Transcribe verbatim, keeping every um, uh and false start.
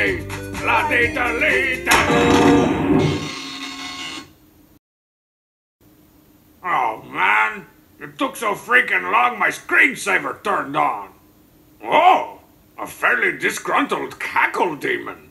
dee, la dee da lee da. Oh man, it took so freaking long my screensaver turned on. Oh, a fairly disgruntled cackle demon.